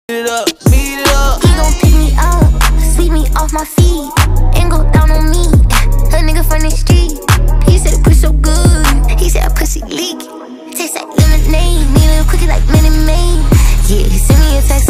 Meet it up. He gon' pick me up, sweep me off my feet, and go down on me. A nigga from the street. He said the pussy so good. He said a pussy leak. Tastes like lemonade. Me a little cookie like Minute Maid. Yeah, he sent me a text.